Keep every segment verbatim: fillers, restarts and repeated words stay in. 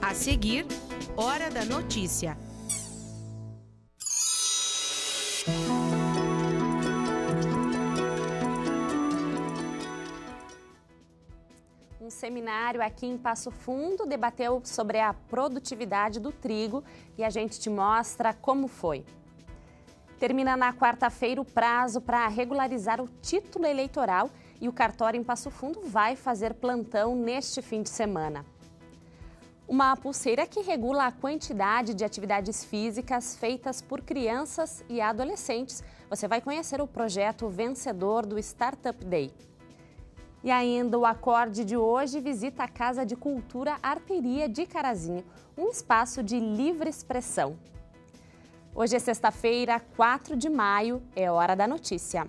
A seguir, Hora da Notícia. Um seminário aqui em Passo Fundo debateu sobre a produtividade do trigo e a gente te mostra como foi. Termina na quarta-feira o prazo para regularizar o título eleitoral e o cartório em Passo Fundo vai fazer plantão neste fim de semana. Uma pulseira que regula a quantidade de atividades físicas feitas por crianças e adolescentes. Você vai conhecer o projeto vencedor do Startup Day. E ainda o Acorde de hoje visita a Casa de Cultura Arteria de Carazinho, um espaço de livre expressão. Hoje é sexta-feira, quatro de maio, é Hora da Notícia.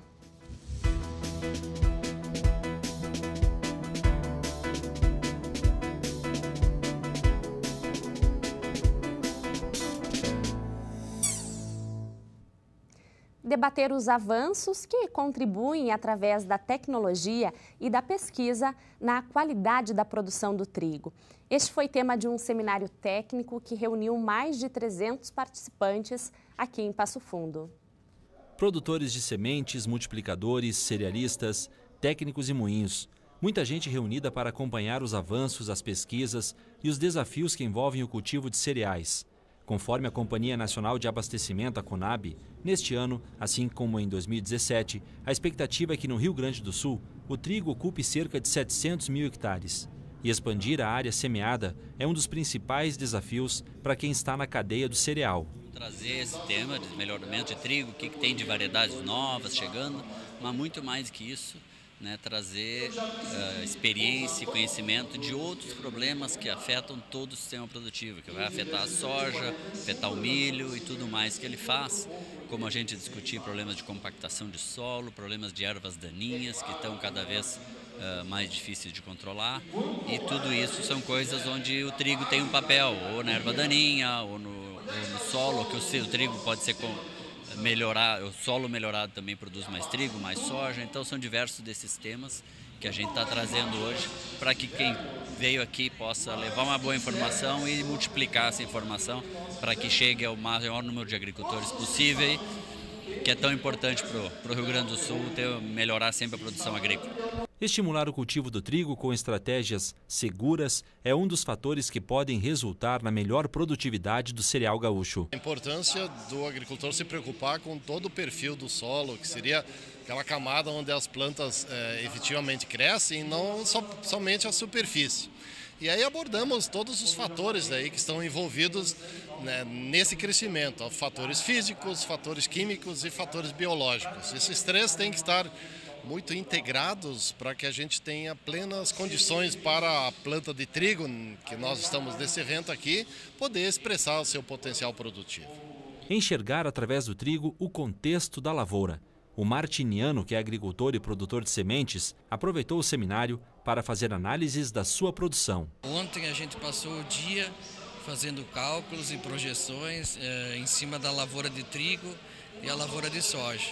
Debater os avanços que contribuem através da tecnologia e da pesquisa na qualidade da produção do trigo. Este foi tema de um seminário técnico que reuniu mais de trezentos participantes aqui em Passo Fundo. Produtores de sementes, multiplicadores, cerealistas, técnicos e moinhos. Muita gente reunida para acompanhar os avanços, as pesquisas e os desafios que envolvem o cultivo de cereais. Conforme a Companhia Nacional de Abastecimento, a CONAB, neste ano, assim como em dois mil e dezessete, a expectativa é que no Rio Grande do Sul o trigo ocupe cerca de setecentos mil hectares. E expandir a área semeada é um dos principais desafios para quem está na cadeia do cereal. Trazer esse tema de melhoramento de trigo, o que, que tem de variedades novas chegando, mas muito mais que isso, né, trazer uh, experiência e conhecimento de outros problemas que afetam todo o sistema produtivo, que vai afetar a soja, afetar o milho e tudo mais que ele faz, como a gente discutir problemas de compactação de solo, problemas de ervas daninhas que estão cada vez uh, mais difíceis de controlar, e tudo isso são coisas onde o trigo tem um papel, ou na erva daninha, ou no, ou no solo, que o, o trigo pode ser com, melhorar, o solo melhorado também produz mais trigo, mais soja, então são diversos desses temas que a gente está trazendo hoje para que quem veio aqui possa levar uma boa informação e multiplicar essa informação para que chegue ao maior número de agricultores possível, que é tão importante para o Rio Grande do Sul ter, melhorar sempre a produção agrícola. Estimular o cultivo do trigo com estratégias seguras é um dos fatores que podem resultar na melhor produtividade do cereal gaúcho. A importância do agricultor se preocupar com todo o perfil do solo, que seria aquela camada onde as plantas é, efetivamente crescem e não so, somente a superfície. E aí abordamos todos os fatores aí que estão envolvidos, né, nesse crescimento, fatores físicos, fatores químicos e fatores biológicos. Esses três têm que estar muito integrados para que a gente tenha plenas condições para a planta de trigo, que nós estamos nesse evento aqui, poder expressar o seu potencial produtivo. Enxergar através do trigo o contexto da lavoura. O Martiniano, que é agricultor e produtor de sementes, aproveitou o seminário para fazer análises da sua produção. Ontem a gente passou o dia fazendo cálculos e projeções eh, em cima da lavoura de trigo e a lavoura de soja.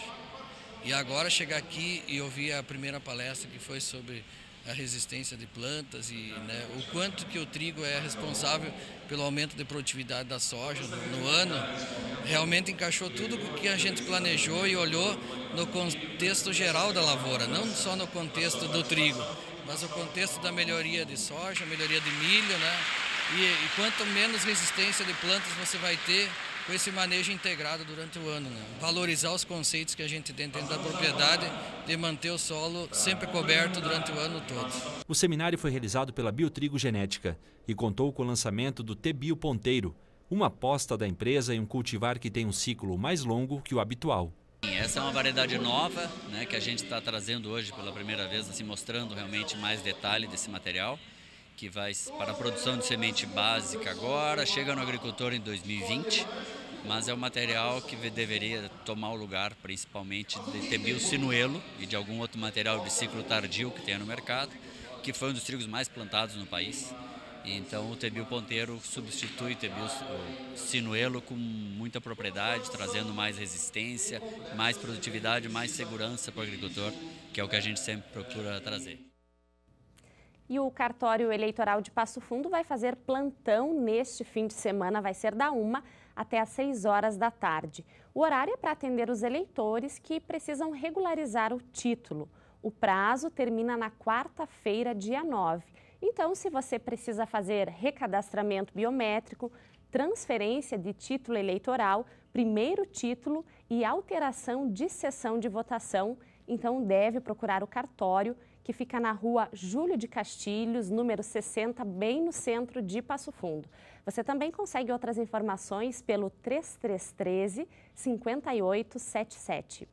E agora chegar aqui e ouvir a primeira palestra que foi sobre a resistência de plantas e, né, o quanto que o trigo é responsável pelo aumento de produtividade da soja no, no ano, realmente encaixou tudo o que a gente planejou e olhou no contexto geral da lavoura, não só no contexto do trigo, mas o contexto da melhoria de soja, melhoria de milho, né? E, e quanto menos resistência de plantas você vai ter com esse manejo integrado durante o ano, né? Valorizar os conceitos que a gente tem dentro da propriedade de manter o solo sempre coberto durante o ano todo. O seminário foi realizado pela Biotrigo Genética e contou com o lançamento do T-Bio Ponteiro, uma aposta da empresa em um cultivar que tem um ciclo mais longo que o habitual. Essa é uma variedade nova, né, que a gente está trazendo hoje pela primeira vez, assim, mostrando realmente mais detalhe desse material, que vai para a produção de semente básica agora, chega no agricultor em dois mil e vinte, mas é um material que deveria tomar o lugar principalmente de T-Bio Sinuelo e de algum outro material de ciclo tardio que tem no mercado, que foi um dos trigos mais plantados no país. Então o T-Bio Ponteiro substitui o T-Bio Sinuelo com muita propriedade, trazendo mais resistência, mais produtividade, mais segurança para o agricultor, que é o que a gente sempre procura trazer. E o cartório eleitoral de Passo Fundo vai fazer plantão neste fim de semana, vai ser da uma até às seis horas da tarde. O horário é para atender os eleitores que precisam regularizar o título. O prazo termina na quarta-feira, dia nove. Então, se você precisa fazer recadastramento biométrico, transferência de título eleitoral, primeiro título e alteração de sessão de votação, então deve procurar o cartório, que fica na rua Júlio de Castilhos, número sessenta, bem no centro de Passo Fundo. Você também consegue outras informações pelo três três um três, cinco oito sete sete.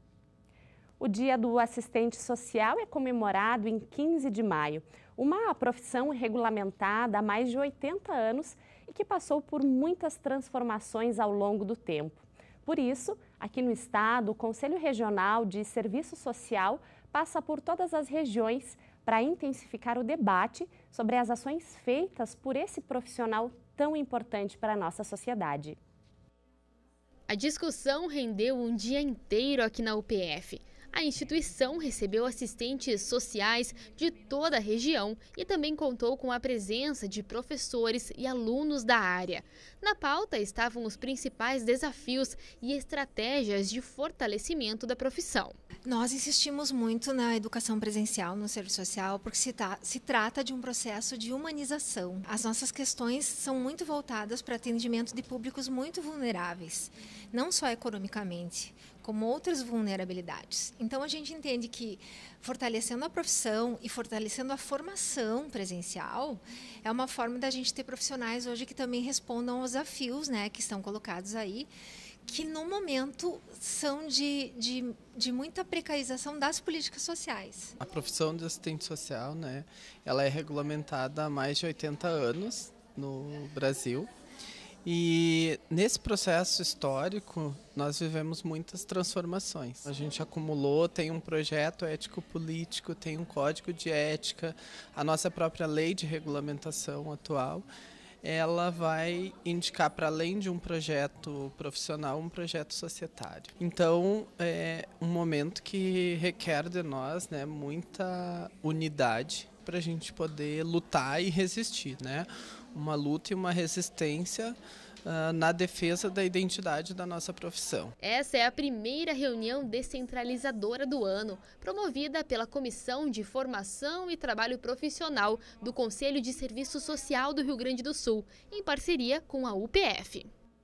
O Dia do Assistente Social é comemorado em quinze de maio, uma profissão regulamentada há mais de oitenta anos e que passou por muitas transformações ao longo do tempo. Por isso, aqui no estado, o Conselho Regional de Serviço Social passa por todas as regiões para intensificar o debate sobre as ações feitas por esse profissional tão importante para a nossa sociedade. A discussão rendeu um dia inteiro aqui na U P F. A instituição recebeu assistentes sociais de toda a região e também contou com a presença de professores e alunos da área. Na pauta estavam os principais desafios e estratégias de fortalecimento da profissão. Nós insistimos muito na educação presencial, no serviço social, porque se, tá, se trata de um processo de humanização. As nossas questões são muito voltadas para atendimento de públicos muito vulneráveis, não só economicamente, como outras vulnerabilidades. Então, a gente entende que fortalecendo a profissão e fortalecendo a formação presencial é uma forma da gente ter profissionais hoje que também respondam aos desafios, né, que estão colocados aí, que no momento são de, de, de muita precarização das políticas sociais. A profissão de assistente social, né, ela é regulamentada há mais de oitenta anos no Brasil. E nesse processo histórico, nós vivemos muitas transformações. A gente acumulou, tem um projeto ético-político, tem um código de ética, a nossa própria lei de regulamentação atual, ela vai indicar, para além de um projeto profissional, um projeto societário. Então, é um momento que requer de nós, né, muita unidade para a gente poder lutar e resistir, né? Uma luta e uma resistência uh, na defesa da identidade da nossa profissão. Essa é a primeira reunião descentralizadora do ano, promovida pela Comissão de Formação e Trabalho Profissional do Conselho de Serviço Social do Rio Grande do Sul, em parceria com a U P F.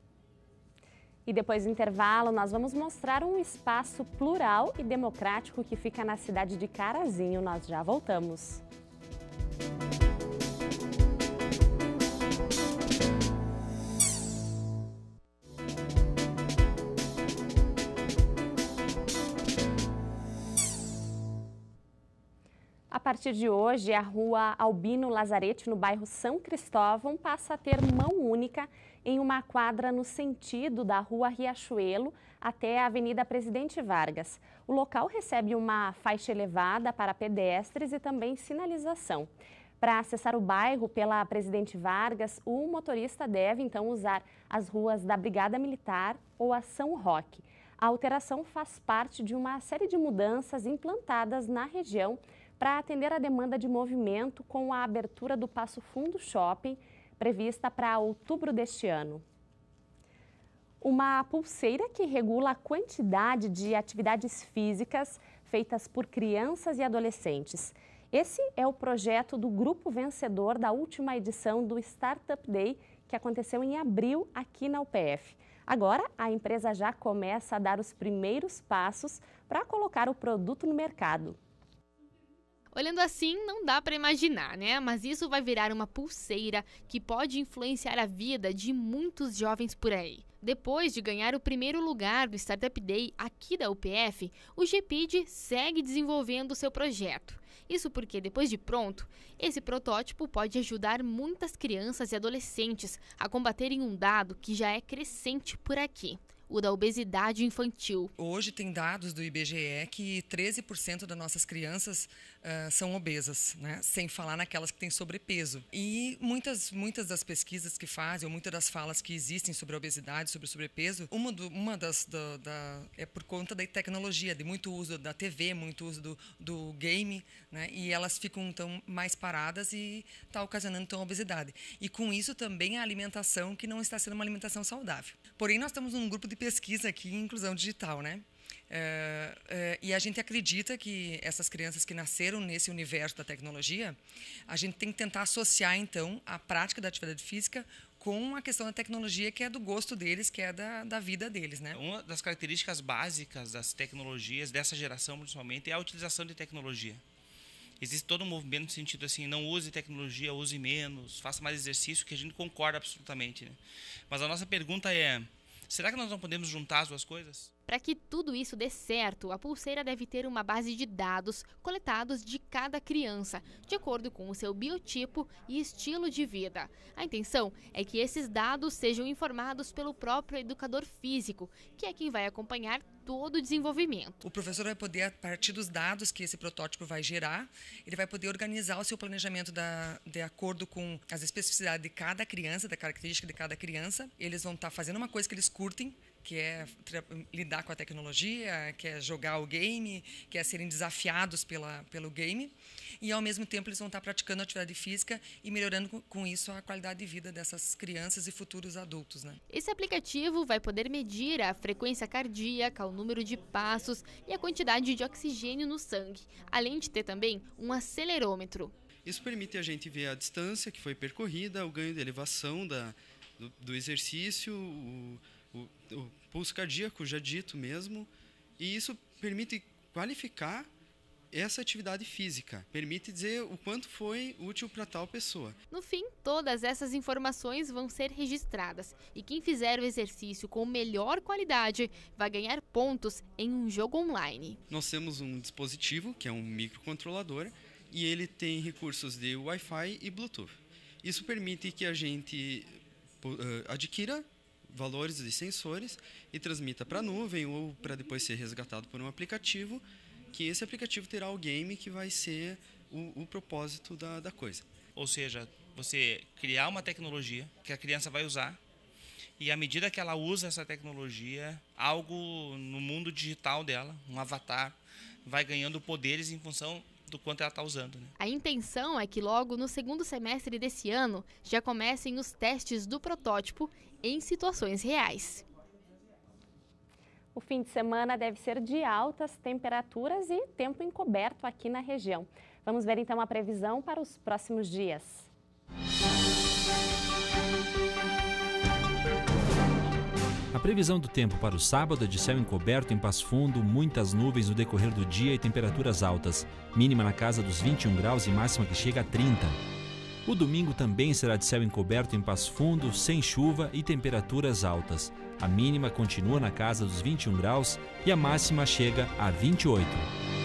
E depois do intervalo, nós vamos mostrar um espaço plural e democrático que fica na cidade de Carazinho. Nós já voltamos. A partir de hoje, a rua Albino Lazarete, no bairro São Cristóvão, passa a ter mão única em uma quadra no sentido da rua Riachuelo até a Avenida Presidente Vargas. O local recebe uma faixa elevada para pedestres e também sinalização. Para acessar o bairro pela Presidente Vargas, o motorista deve então usar as ruas da Brigada Militar ou a São Roque. A alteração faz parte de uma série de mudanças implantadas na região para atender a demanda de movimento com a abertura do Passo Fundo Shopping, prevista para outubro deste ano. Uma pulseira que regula a quantidade de atividades físicas feitas por crianças e adolescentes. Esse é o projeto do grupo vencedor da última edição do Startup Day, que aconteceu em abril aqui na U P F. Agora, a empresa já começa a dar os primeiros passos para colocar o produto no mercado. Olhando assim, não dá para imaginar, né? Mas isso vai virar uma pulseira que pode influenciar a vida de muitos jovens por aí. Depois de ganhar o primeiro lugar do Startup Day aqui da U P F, o G P I D segue desenvolvendo seu projeto. Isso porque, depois de pronto, esse protótipo pode ajudar muitas crianças e adolescentes a combaterem um dado que já é crescente por aqui: o da obesidade infantil. Hoje tem dados do I B G E que treze por cento das nossas crianças uh, são obesas, né? Sem falar naquelas que têm sobrepeso. E muitas, muitas das pesquisas que fazem, ou muitas das falas que existem sobre a obesidade, sobre o sobrepeso, uma, do, uma das do, da, é por conta da tecnologia, de muito uso da T V, muito uso do, do game, né? E elas ficam então mais paradas e está ocasionando então a obesidade. E com isso também a alimentação que não está sendo uma alimentação saudável. Porém, nós estamos num grupo de pesquisa aqui em inclusão digital, né? É, é, e a gente acredita que essas crianças que nasceram nesse universo da tecnologia, a gente tem que tentar associar então a prática da atividade física com a questão da tecnologia, que é do gosto deles, que é da, da vida deles, né? Uma das características básicas das tecnologias, dessa geração principalmente, é a utilização de tecnologia. Existe todo um movimento no sentido assim, não use tecnologia, use menos, faça mais exercício, que a gente concorda absolutamente, né? Mas a nossa pergunta é, será que nós não podemos juntar as duas coisas? Para que tudo isso dê certo, a pulseira deve ter uma base de dados coletados de cada criança, de acordo com o seu biotipo e estilo de vida. A intenção é que esses dados sejam informados pelo próprio educador físico, que é quem vai acompanhar todo o desenvolvimento. O professor vai poder, a partir dos dados que esse protótipo vai gerar, ele vai poder organizar o seu planejamento da, de acordo com as especificidades de cada criança, da característica de cada criança. Eles vão estar fazendo uma coisa que eles curtem, que é lidar com a tecnologia, que é jogar o game, que é serem desafiados pela, pelo game. E, ao mesmo tempo, eles vão estar praticando atividade física e melhorando com, com isso a qualidade de vida dessas crianças e futuros adultos, né? Esse aplicativo vai poder medir a frequência cardíaca, o número de passos e a quantidade de oxigênio no sangue, além de ter também um acelerômetro. Isso permite a gente ver a distância que foi percorrida, o ganho de elevação da, do, do exercício, o, o, o pulso cardíaco, já dito mesmo, e isso permite qualificar essa atividade física, permite dizer o quanto foi útil para tal pessoa. No fim, todas essas informações vão ser registradas e quem fizer o exercício com melhor qualidade vai ganhar pontos em um jogo online. Nós temos um dispositivo, que é um microcontrolador, e ele tem recursos de Wi-Fi e Bluetooth. Isso permite que a gente uh, adquira valores de sensores e transmita para a nuvem ou para depois ser resgatado por um aplicativo, que esse aplicativo terá o game que vai ser o, o propósito da, da coisa. Ou seja, você criar uma tecnologia que a criança vai usar e à medida que ela usa essa tecnologia, algo no mundo digital dela, um avatar, vai ganhando poderes em função do quanto ela está usando, né? A intenção é que logo no segundo semestre desse ano já comecem os testes do protótipo em situações reais. O fim de semana deve ser de altas temperaturas e tempo encoberto aqui na região. Vamos ver então a previsão para os próximos dias. A previsão do tempo para o sábado é de céu encoberto em Passo Fundo, muitas nuvens no decorrer do dia e temperaturas altas, mínima na casa dos vinte e um graus e máxima que chega a trinta. O domingo também será de céu encoberto em Passo Fundo, sem chuva e temperaturas altas. A mínima continua na casa dos vinte e um graus e a máxima chega a vinte e oito.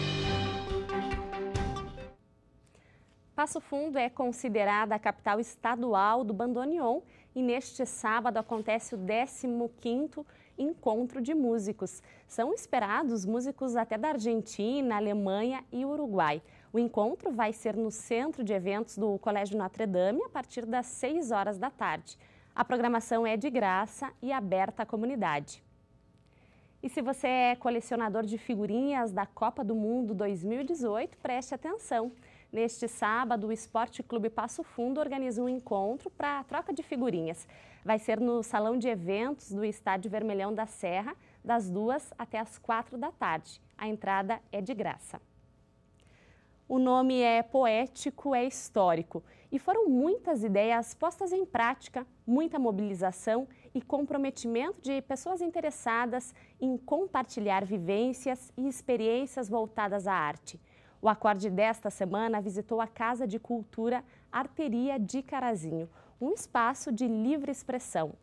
Passo Fundo é considerada a capital estadual do bandoneon e neste sábado acontece o décimo quinto Encontro de Músicos. São esperados músicos até da Argentina, Alemanha e Uruguai. O encontro vai ser no centro de eventos do Colégio Notre Dame a partir das seis horas da tarde. A programação é de graça e aberta à comunidade. E se você é colecionador de figurinhas da Copa do Mundo dois mil e dezoito, preste atenção. Neste sábado, o Esporte Clube Passo Fundo organiza um encontro para a troca de figurinhas. Vai ser no Salão de Eventos do Estádio Vermelhão da Serra, das duas até as quatro da tarde. A entrada é de graça. O nome é poético, é histórico e foram muitas ideias postas em prática, muita mobilização e comprometimento de pessoas interessadas em compartilhar vivências e experiências voltadas à arte. O acorde desta semana visitou a Casa de Cultura Arteria de Carazinho, um espaço de livre expressão.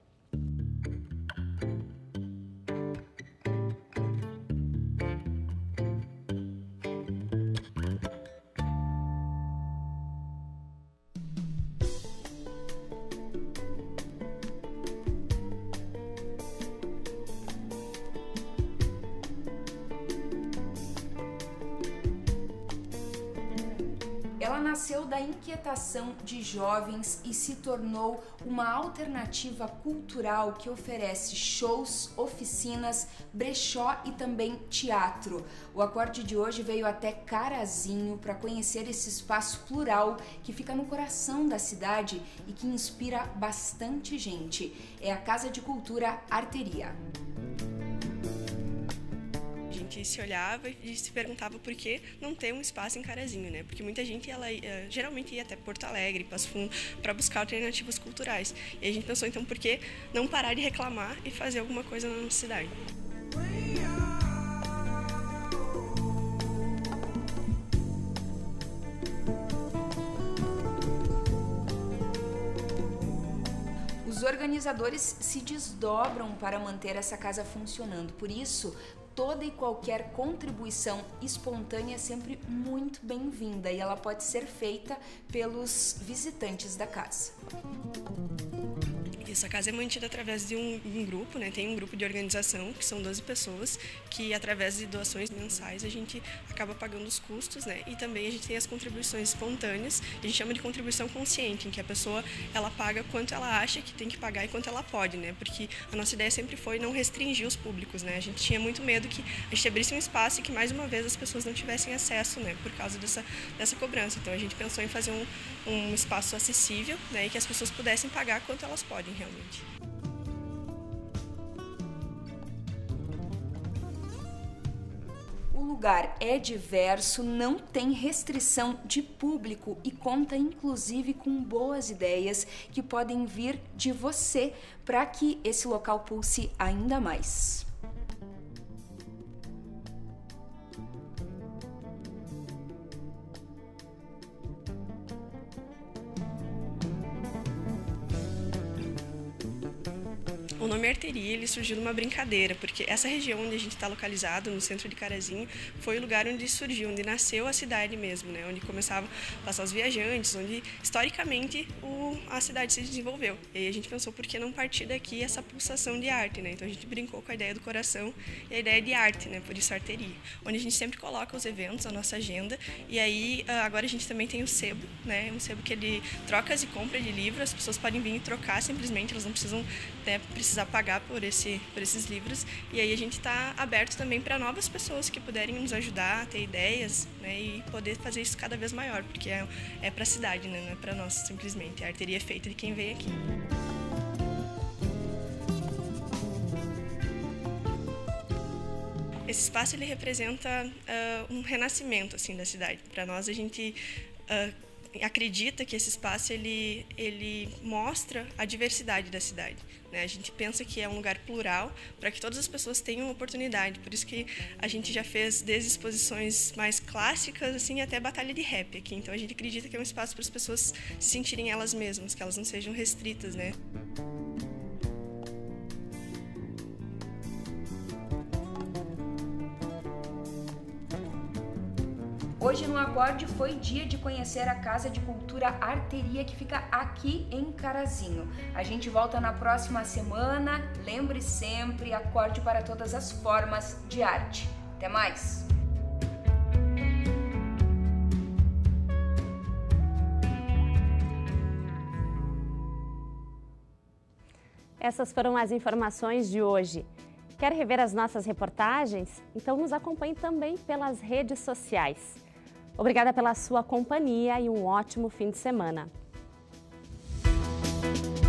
Ela nasceu da inquietação de jovens e se tornou uma alternativa cultural que oferece shows, oficinas, brechó e também teatro. O Acorde de hoje veio até Carazinho para conhecer esse espaço plural que fica no coração da cidade e que inspira bastante gente. É a Casa de Cultura Arteria. A gente se olhava e se perguntava por que não ter um espaço em Carazinho, né? Porque muita gente ela, uh, geralmente ia até Porto Alegre, Passo Fundo, para buscar alternativas culturais. E a gente pensou, então, por que não parar de reclamar e fazer alguma coisa na nossa cidade? Os organizadores se desdobram para manter essa casa funcionando, por isso toda e qualquer contribuição espontânea é sempre muito bem-vinda e ela pode ser feita pelos visitantes da casa. Essa casa é mantida através de um, um grupo, né? Tem um grupo de organização, que são doze pessoas, que através de doações mensais a gente acaba pagando os custos, né? E também a gente tem as contribuições espontâneas, a gente chama de contribuição consciente, em que a pessoa ela paga quanto ela acha que tem que pagar e quanto ela pode, né? Porque a nossa ideia sempre foi não restringir os públicos, né? A gente tinha muito medo que a gente abrisse um espaço e que mais uma vez as pessoas não tivessem acesso, né? Por causa dessa, dessa cobrança. Então a gente pensou em fazer um, um espaço acessível, né? E que as pessoas pudessem pagar quanto elas podem realmente. O lugar é diverso, não tem restrição de público e conta inclusive com boas ideias que podem vir de você para que esse local pulse ainda mais. O nome Arteria ele surgiu de uma brincadeira, porque essa região onde a gente está localizado, no centro de Carazinho, foi o lugar onde surgiu, onde nasceu a cidade mesmo, né? Onde começava a passar os viajantes, onde historicamente o, a cidade se desenvolveu. E aí a gente pensou por que não partir daqui essa pulsação de arte, né? Então a gente brincou com a ideia do coração e a ideia de arte, né? Por isso Arteria, onde a gente sempre coloca os eventos, a nossa agenda, e aí agora a gente também tem o sebo, né? Um sebo que ele trocas e compra de livros, as pessoas podem vir e trocar simplesmente, elas não precisam, né, precisar pagar por, esse, por esses livros, e aí a gente está aberto também para novas pessoas que puderem nos ajudar a ter ideias, né, e poder fazer isso cada vez maior, porque é, é para a cidade, né, não é para nós simplesmente, a arteria é feita de quem vem aqui. Esse espaço ele representa uh, um renascimento assim da cidade. Para nós a gente uh, acredita que esse espaço ele, ele mostra a diversidade da cidade, né? A gente pensa que é um lugar plural para que todas as pessoas tenham oportunidade, por isso que a gente já fez desde exposições mais clássicas assim, até batalha de rap aqui, então a gente acredita que é um espaço para as pessoas se sentirem elas mesmas, que elas não sejam restritas, né? Hoje no Acorde foi dia de conhecer a Casa de Cultura Arteria que fica aqui em Carazinho. A gente volta na próxima semana. Lembre sempre, acorde para todas as formas de arte. Até mais! Essas foram as informações de hoje. Quer rever as nossas reportagens? Então nos acompanhe também pelas redes sociais. Obrigada pela sua companhia e um ótimo fim de semana.